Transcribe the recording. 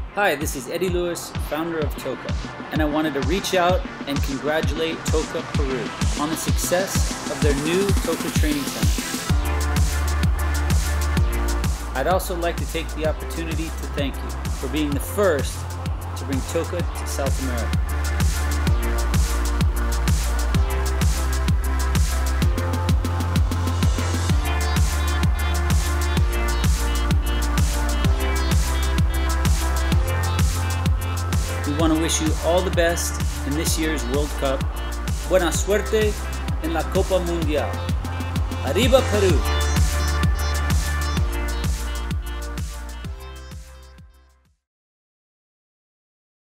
Hi, this is Eddie Lewis, founder of Toca, and I wanted to reach out and congratulate Toca Peru on the success of their new Toca Training Center. I'd also like to take the opportunity to thank you for being the first to bring Toca to South America. We want to wish you all the best in this year's World Cup. Buena suerte en la Copa Mundial. Arriba Peru!